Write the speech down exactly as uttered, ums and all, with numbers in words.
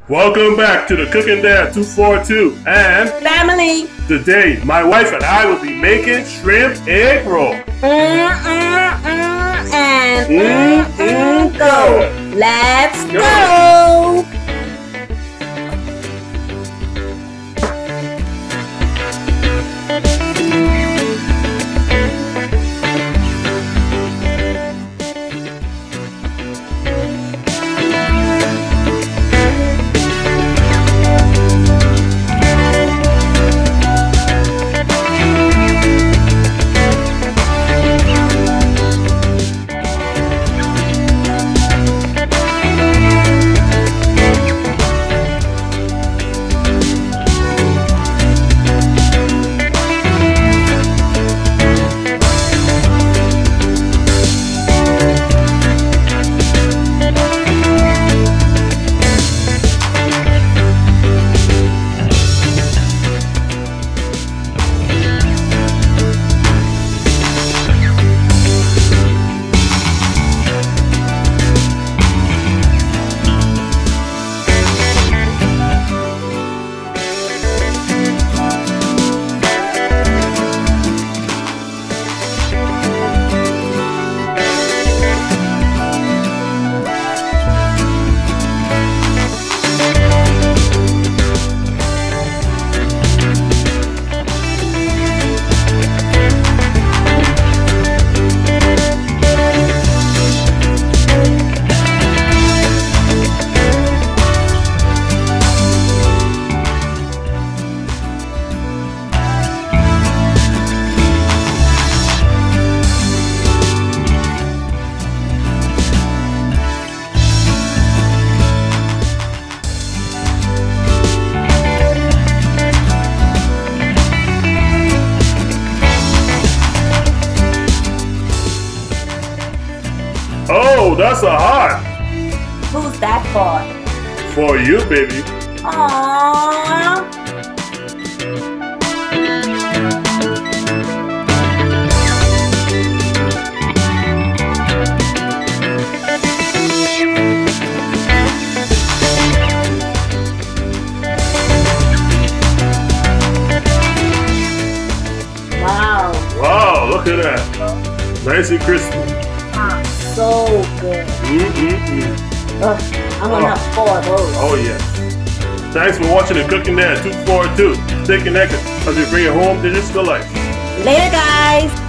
Welcome back to the Cooking Dad two forty-two and family. Today, my wife and I will be making shrimp egg roll. Mm, mm, mm, and mm, mm, go. Let's go. go. Oh, that's a heart. Who's that for? For you, baby. Aww. Wow. Wow, look at that. Nice and crispy. Ah, so good. Mm-mm-mm. Ugh, I'm gonna Oh. have four of those. Oh, yes. Thanks for watching the Cooking Dad two forty-two. Stay connected as we bring you home dishes to life. Later, guys.